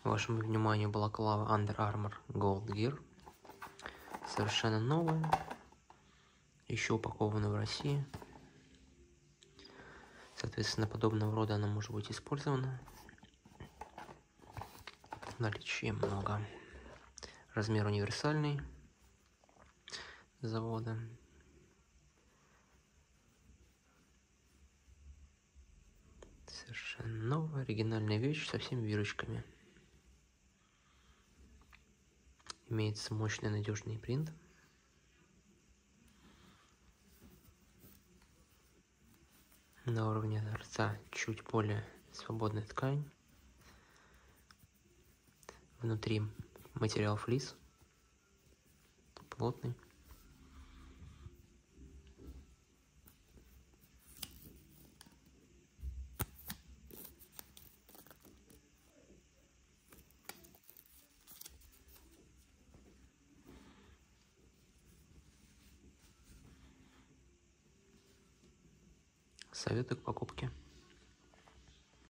Вашему вниманию балаклава Under Armour Gold Gear. Совершенно новая. Еще упакована в России. Соответственно, подобного рода она может быть использована. В наличии много. Размер универсальный. Завода. Совершенно новая, оригинальная вещь со всеми вирочками. Имеется мощный надежный принт. На уровне торца чуть более свободная ткань. Внутри материал флис. Плотный. Советую к покупке.